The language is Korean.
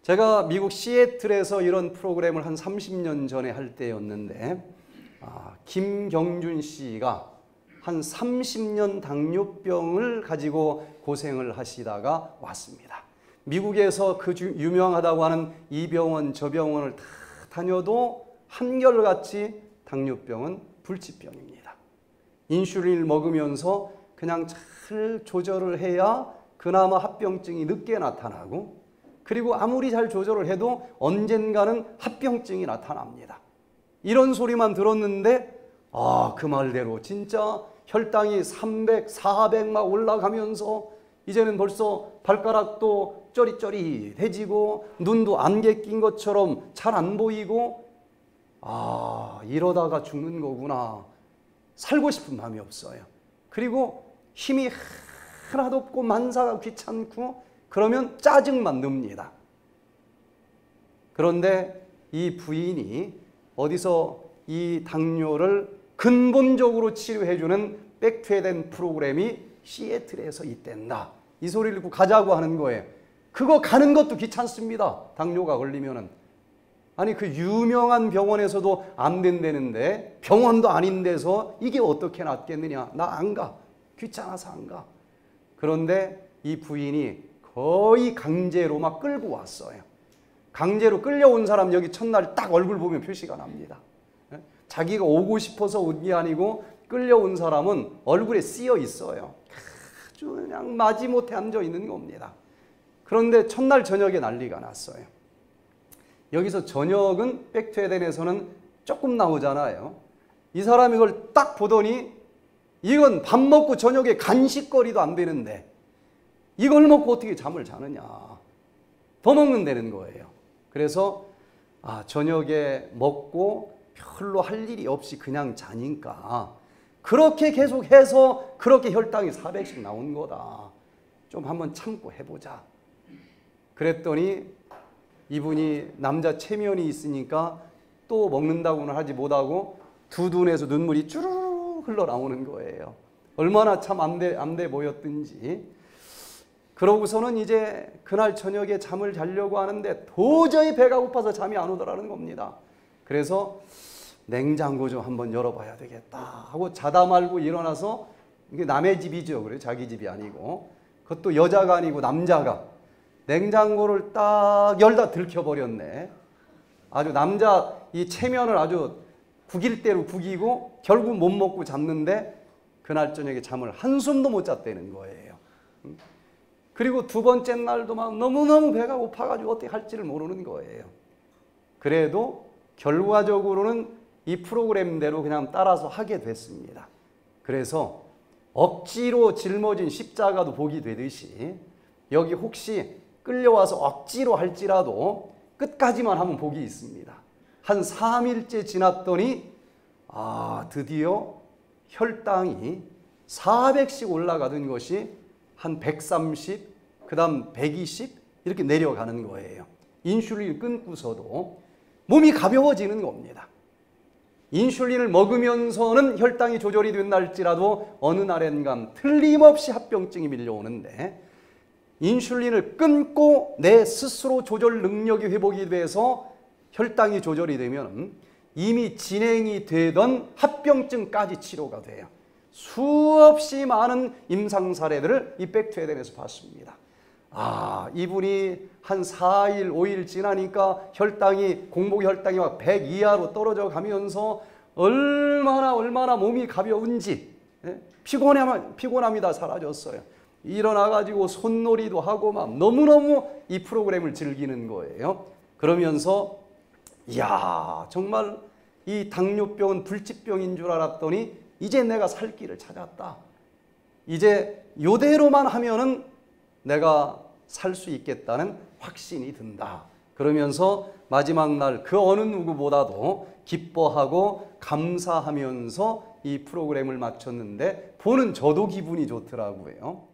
제가 미국 시애틀에서 이런 프로그램을 한 30년 전에 할 때였는데 김경준 씨가 한 30년 당뇨병을 가지고 고생을 하시다가 왔습니다. 미국에서 그 유명하다고 하는 이 병원 저 병원을 다 다녀도 한결같이 당뇨병은 불치병입니다. 인슐린을 먹으면서 그냥 잘 조절을 해야 그나마 합병증이 늦게 나타나고, 그리고 아무리 잘 조절을 해도 언젠가는 합병증이 나타납니다. 이런 소리만 들었는데 그 말대로 진짜 혈당이 300, 400 막 올라가면서 이제는 벌써 발가락도 쩌릿쩌릿해지고 눈도 안개 낀 것처럼 잘 안 보이고, 이러다가 죽는 거구나. 살고 싶은 마음이 없어요. 그리고 힘이 하나도 없고 만사가 귀찮고 그러면 짜증만 납니다. 그런데 이 부인이 어디서 이 당뇨를 근본적으로 치료해주는 백투에덴 프로그램이 시애틀에서 있댄다. 이 소리를 듣고 가자고 하는 거예요. 그거 가는 것도 귀찮습니다. 당뇨가 걸리면은. 아니 그 유명한 병원에서도 안 된다는데 병원도 아닌 데서 이게 어떻게 낫겠느냐. 나 안 가. 귀찮아서 안 가. 그런데 이 부인이 거의 강제로 막 끌고 왔어요. 강제로 끌려온 사람 여기 첫날 딱 얼굴 보면 표시가 납니다. 자기가 오고 싶어서 온 게 아니고 끌려온 사람은 얼굴에 쓰여 있어요. 아주 그냥 마지못해 앉아 있는 겁니다. 그런데 첫날 저녁에 난리가 났어요. 여기서 저녁은 백투에덴에서는 조금 나오잖아요. 이 사람이 이걸 딱 보더니 이건 밥 먹고 저녁에 간식거리도 안 되는데 이걸 먹고 어떻게 잠을 자느냐. 더 먹는다는 거예요. 그래서 저녁에 먹고 별로 할 일이 없이 그냥 자니까 그렇게 계속해서 그렇게 혈당이 400씩 나온 거다. 좀 한번 참고 해보자. 그랬더니 이분이 남자 체면이 있으니까 또 먹는다고는 하지 못하고 두 눈에서 눈물이 쭈르르 흘러나오는 거예요. 얼마나 참 안돼 보였든지. 그러고서는 이제 그날 저녁에 잠을 자려고 하는데 도저히 배가 고파서 잠이 안 오더라는 겁니다. 그래서 냉장고 좀 한번 열어봐야 되겠다 하고 자다 말고 일어나서, 이게 남의 집이죠. 그래 자기 집이 아니고, 그것도 여자가 아니고 남자가 냉장고를 딱 열다 들켜버렸네. 아주 남자 이 체면을 아주 구길 대로 구기고 결국 못 먹고 잤는데 그날 저녁에 잠을 한숨도 못 잤다는 거예요. 그리고 두 번째 날도 막 너무너무 배가 고파가지고 어떻게 할지를 모르는 거예요. 그래도 결과적으로는 이 프로그램대로 그냥 따라서 하게 됐습니다. 그래서 억지로 짊어진 십자가도 복이 되듯이 여기 혹시 끌려와서 억지로 할지라도 끝까지만 하면 복이 있습니다. 한 3일째 지났더니 드디어 혈당이 400씩 올라가던 것이 한 130, 그 다음 120 이렇게 내려가는 거예요. 인슐린을 끊고서도 몸이 가벼워지는 겁니다. 인슐린을 먹으면서는 혈당이 조절이 된다 할지라도 어느 날엔간 틀림없이 합병증이 밀려오는데, 인슐린을 끊고 내 스스로 조절 능력이 회복이 돼서 혈당이 조절이 되면 이미 진행이 되던 합병증까지 치료가 돼요. 수없이 많은 임상 사례들을 이 백투에덴에서 봤습니다. 이분이 한 4일, 5일 지나니까 혈당이, 공복 혈당이 막 100 이하로 떨어져 가면서 얼마나 몸이 가벼운지, 피곤함이 다 사라졌어요. 일어나가지고 손놀이도 하고 막 너무너무 이 프로그램을 즐기는 거예요. 그러면서 이야, 정말 이 당뇨병은 불치병인 줄 알았더니 이제 내가 살 길을 찾았다. 이제 이대로만 하면은 내가 살 수 있겠다는 확신이 든다. 그러면서 마지막 날 그 어느 누구보다도 기뻐하고 감사하면서 이 프로그램을 마쳤는데 보는 저도 기분이 좋더라고요.